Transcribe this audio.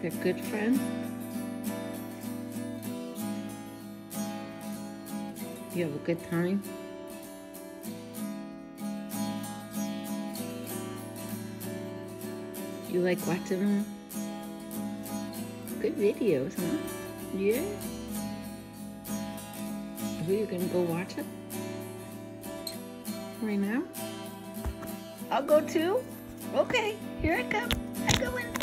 They're good friends. You have a good time. You like watching them? Good videos, huh? Yeah. Are you gonna go watch it? Right now? I'll go too? Okay, here I come. I go in.